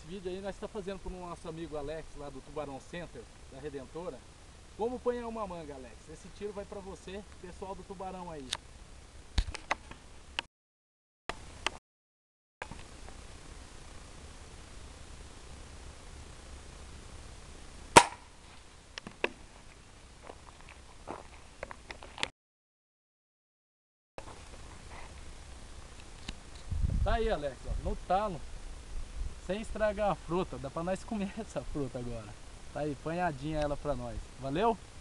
vídeo aí nós estamos fazendo para o nosso amigo Alex, lá do Tubarão Center, da Redentora. Como apanhar uma manga, Alex? Esse tiro vai para você, pessoal do Tubarão aí. Tá aí, Alex, ó, no talo, sem estragar a fruta. Dá pra nós comer essa fruta agora. Tá aí, panhadinha ela pra nós. Valeu?